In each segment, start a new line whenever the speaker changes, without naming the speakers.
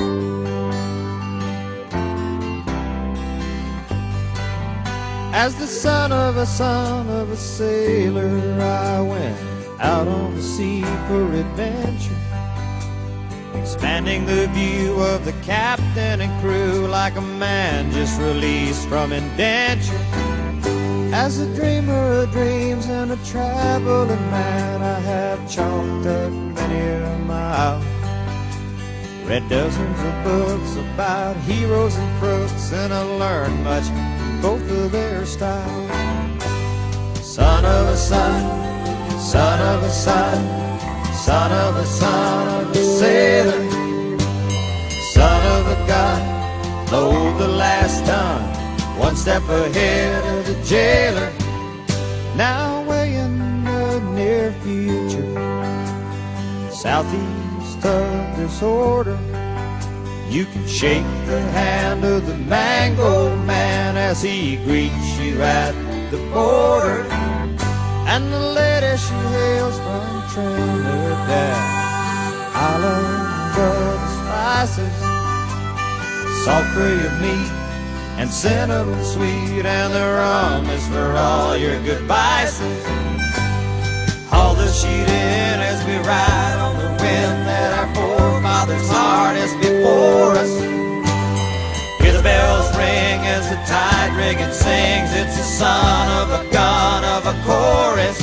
As the son of a sailor, I went out on the sea for adventure, expanding the view of the captain and crew like a man just released from indenture. As a dreamer of dreams and a traveling man, I have chalked up many a mile, read dozens of books about heroes and crooks, and I learned much both of their style. Son of a son, son of a son, son of a son of a sailor, son of a god, load the last ton, one step ahead of the jailer. Now way in the near future, southeast of this order, you can shake the hand of the mango man as he greets you at the border. And the lady she hails from Trinidad, island of the spices, salt free of meat and cinnamon sweet, and the rum is for all your good vices. Haul the sheet in as we ride on the wind that our forefathers harnessed before us. Hear the bells ring as the tide rigging sings. It's the son of a gun of a chorus.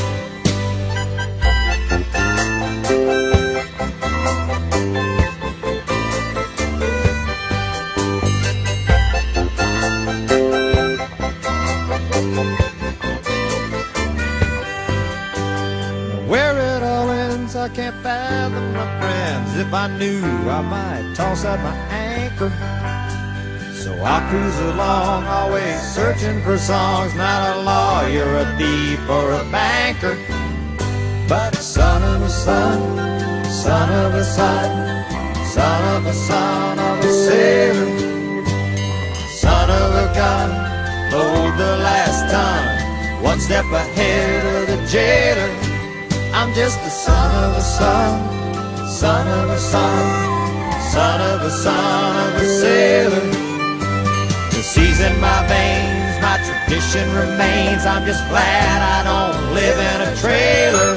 Where it all ends, I can't fathom, my friends. If I knew, I might toss out my anchor. So I cruise along, always searching for songs. Not a lawyer, a thief, or a banker, but son of a son, son of a son, son of a son of a sailor, son of a god, load the last ton, one step ahead of the jailer. I'm just the son of a son, son of a son, son of a son of a sailor. The sea's in my veins, my tradition remains. I'm just glad I don't live in a trailer.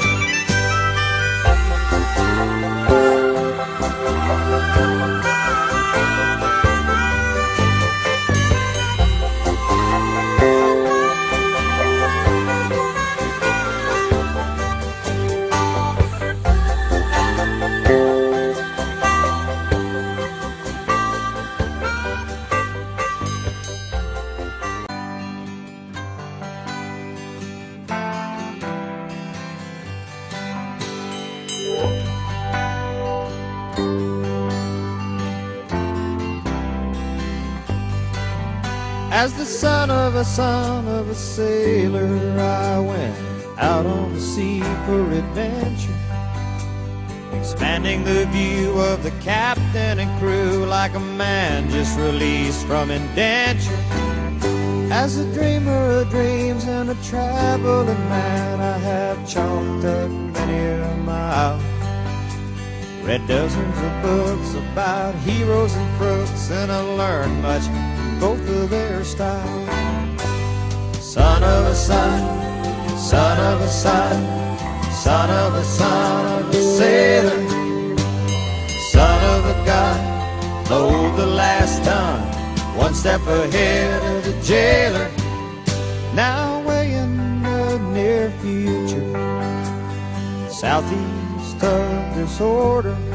As the son of a sailor, I went out on the sea for adventure, expanding the view of the captain and crew like a man just released from indenture. As a dreamer of dreams and a traveling man, I have chalked up many a mile, read dozens of books about heroes and crooks, and I learned much both of their style. Son of a son, son of a son, son of a son of a sailor, son of a god, load the last ton, one step ahead of the jailer. Now way in the near future, southeast of this order,